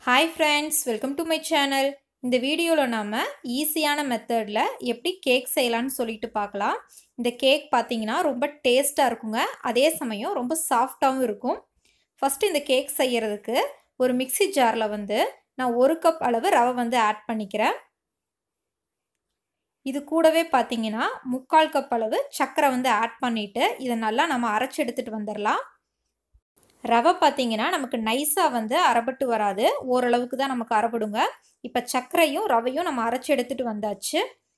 Hi friends, welcome to my channel. இந்த வீடியோல நாம ஈஸியான மெத்தட்ல எப்படி கேக் செய்யலாம்னு சொல்லிட்டு பார்க்கலாம். இந்த கேக் பாத்தீங்கன்னா ரொம்ப டேஸ்டா இருக்குங்க. அதே சமயம் ரொம்ப சாஃப்ட்டாவும் இருக்கும். ஃபர்ஸ்ட் இந்த கேக் செய்யிறதுக்கு ஒரு மிக்ஸி ஜார்ல நான் 1 கப் அளவு ரவை ஆட் பண்ணிக்கிறேன். இது கூடவே பாத்தீங்கன்னா 3/4 கப் அளவு சர்க்கரை ஆட் பண்ணிட்டு இத நல்லா நம்ம அரைச்சு எடுத்துட்டு வந்துறலாம். ரவை பாத்தீங்கன்னா நமக்கு நைஸா அரைபட்டு வராது. ஓரளவுக்கு தான் நமக்கு அரைபடுங்க. இப்ப சர்க்கரையும் ரவையும் நம்ம அரைச்சு எடுத்துட்டு வந்தாச்சு.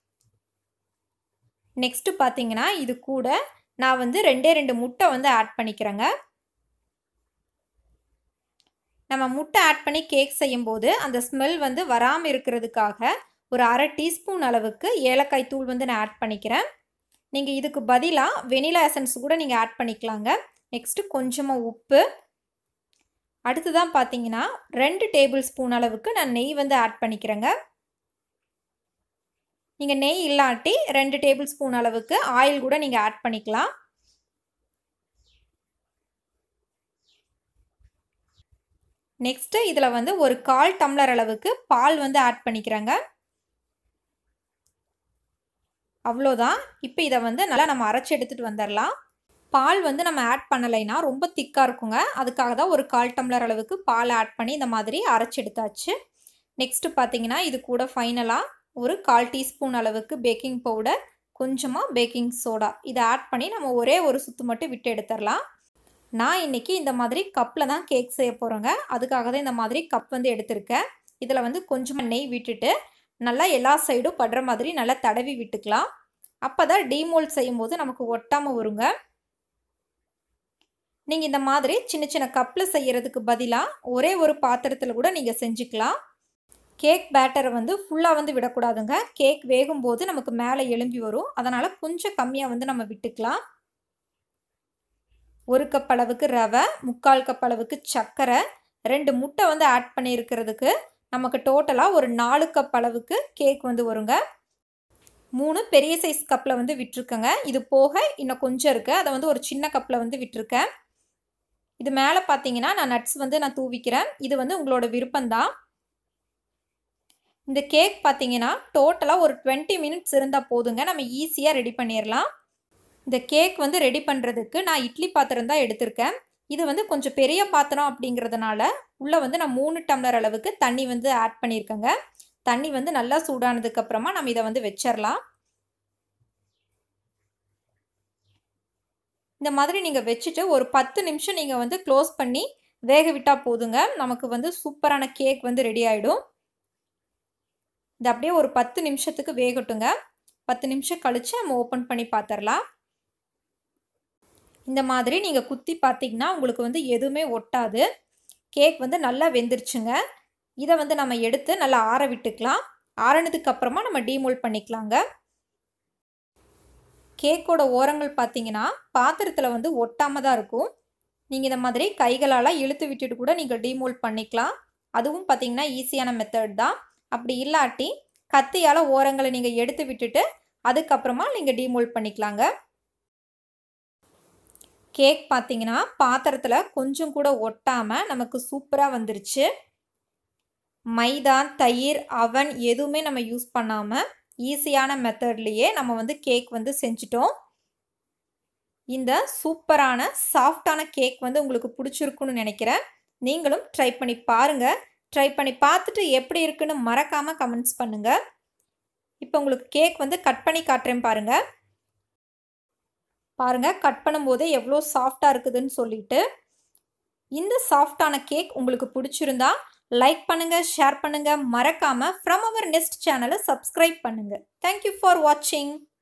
நெக்ஸ்ட் பாத்தீங்கன்னா இது கூட நான் 2 முட்டை ஆட் பண்ணிக்கிறேங்க. நம்ம முட்டை ஆட் பண்ணி கேக் செய்யும்போது அந்த ஸ்மெல் வராம இருக்கிறதுக்காக ஒரு 1/2 டீஸ்பூன் அளவுக்கு ஏலக்காய் தூள் நான் ஆட் பண்ணிக்கிறேன். நீங்க இதுக்கு பதிலா வெனிலா எசன்ஸ் கூட நீங்க ஆட் பண்ணிக்கலாங்க. நெக்ஸ்ட் கொஞ்சமா உப்பு. அடுத்துதான் பாத்தீங்கன்னா 2 டேபிள் ஸ்பூன் அளவுக்கு நான் நெய் ஆட் பண்ணிக்கிறேங்க. நீங்க நெய் இல்லாட்டி 2 டேபிள் ஸ்பூன் அளவுக்கு ஆயில் கூட நீங்க ஆட் பண்ணிக்கலாம். நெக்ஸ்ட் இதுல ஒரு 1/4 டம்ளர் அளவுக்கு பால் ஆட் பண்ணிக்கிறேங்க. அவ்வளோதான். இப்போ இத நல்லா நம்ம அரைச்சு எடுத்துட்டு வந்துறலாம். பால் நம்ம ஆட் பண்ணலைனா ரொம்ப திக்கா இருக்குங்க. அதுக்காக தான் ஒரு 1/4 டம்ளர் அளவுக்கு பால் ஆட் பண்ணி இந்த மாதிரி அரைச்சு எடுத்தாச்சு. நெக்ஸ்ட் பாத்தீங்கன்னா இது கூட ஃபைனலா ஒரு 1/4 டீஸ்பூன் அளவுக்கு பேக்கிங் பவுடர், கொஞ்சமா பேக்கிங் சோடா இத ஆட் பண்ணி நம்ம ஒரே ஒரு சுத்து மட்டும் விட்டு எடுத்துறலாம். நான் இன்னைக்கு இந்த மாதிரி கப்ல தான் கேக் செய்ய போறேங்க. அதுக்காக தான் இந்த மாதிரி கப் எடுத்துர்க்கேன். இதுல கொஞ்சமா நெய் விட்டுட்டு நல்லா எல்லா சைடும் படுற மாதிரி நல்லா தடவி விட்டுக்கலாம். அப்பதான் டீமோல்ட் செய்யும்போது நமக்கு ஒட்டாம வருங்க. நீங்க இந்த மாதிரி சின்ன சின்ன கப்ல செய்யிறதுக்கு பதிலா ஒரே ஒரு பாத்திரத்துல கூட நீங்க செஞ்சுக்கலாம். கேக் பேட்டரை ஃபுல்லா விடக்கூடாதுங்க. கேக் வேகும்போது நமக்கு மேலே எழும்பி வரும். அதனால கொஞ்சம் கம்மியா நம்ம விட்டுக்கலாம். 1 கப் அளவுக்கு ரவை, 3/4 கப் அளவுக்கு சர்க்கரை, 2 முட்டை ஆட் பண்ணி இருக்கிறதுக்கு நமக்கு டோட்டலா ஒரு 4 கப் அளவுக்கு கேக் வருங்க. 3 பெரிய சைஸ் கப்ல விட்டுருக்கேங்க. இது போக இன்னும் கொஞ்சம் இருக்கு. அத ஒரு சின்ன கப்ல விட்டுருக்கேன். இது மேல பாத்தீங்கன்னா நான் நட்ஸ் நான் தூவிக்கிறேன். இது உங்களோட விருப்பம் தான். இந்த கேக் பாத்தீங்கன்னா டோட்டலா ஒரு 20 மினிட்ஸ் இருந்தா போதுங்க. நம்ம ஈஸியா ரெடி பண்ணிரலாம். இந்த கேக் ரெடி பண்றதுக்கு நான் இட்லி பாத்திரம் தான் எடுத்துர்க்கேன். இது கொஞ்சம் பெரிய பாத்திரம் அப்படிங்கிறதுனால உள்ள நான் 3 டம்ளர் அளவுக்கு தண்ணி ஆட் பண்ணியிருக்கேங்க. தண்ணி நல்லா சூடானதுக்கு அப்புறமா நம்ம இத வெச்சிரலாம். இந்த மாதிரி நீங்க வெச்சிட்டு ஒரு 10 நிமிஷம் நீங்க க்ளோஸ் பண்ணி வேக விட்டா போதுங்க. நமக்கு சூப்பரான கேக் ரெடி ஆயிடும். இது அப்படியே ஒரு 10 நிமிஷத்துக்கு வேகட்டுங்க. 10 நிமிஷம் கழிச்சு நம்ம ஓபன் பண்ணி பாத்தறலாம். இந்த மாதிரி நீங்க குத்தி பாத்தீங்கன்னா உங்களுக்கு எதுவுமே ஒட்டாது. கேக் நல்லா வெந்திருச்சுங்க. இத நம்ம எடுத்து நல்லா ஆற விட்டுக்கலாம். ஆறனதுக்கு அப்புறமா நம்ம டீமோல்ட் பண்ணிக்கலாங்க. கேக்கோட ஓரங்கள் பாத்தீங்கன்னா பாத்திரத்துல ஒட்டாம தான் இருக்கும். நீங்க இந்த மாதிரி கைகளால இழுத்து விட்டுட்டு கூட நீங்க டீமோல்ட் பண்ணிக்கலாம். அதுவும் பாத்தீங்கன்னா ஈஸியான மெத்தட் தான். அப்படி இல்லாட்டி கத்தியால ஓரங்களை நீங்க எடுத்து விட்டுட்டு அதுக்கு அப்புறமா நீங்க டீமோல்ட் பண்ணிக்கலாங்க. கேக் பாத்தீங்கன்னா பாத்திரத்துல கொஞ்சம் கூட ஒட்டாம நமக்கு சூப்பரா வந்துருச்சு. மைதா, தயிர், அவன் எதுவுமே நம்ம யூஸ் பண்ணாம ஈஸியான மெத்தட்லயே நம்ம கேக் செஞ்சிட்டோம். இந்த சூப்பரான சாஃப்ட்டான கேக் உங்களுக்கு பிடிச்சிருக்கும்னு நினைக்கிறேன். நீங்களும் ட்ரை பண்ணி பாருங்க. ட்ரை பண்ணி பார்த்துட்டு எப்படி இருக்குன்னு மறக்காம கமெண்ட்ஸ் பண்ணுங்க. இப்போ உங்களுக்கு கேக் கட் பண்ணி காட்டுறேன் பாருங்க. பாருங்க கட் பண்ணும்போதே எவ்வளோ சாஃப்ட்டா இருக்குதுன்னு சொல்லிட்டு. இந்த சாஃப்ட்டான கேக் உங்களுக்கு பிடிச்சிருந்தா லைக் பண்ணுங்க, ஷேர் பண்ணுங்க, மறக்காம From Our Nest சேனலை சப்ஸ்கிரைப் பண்ணுங்க. Thank you for watching.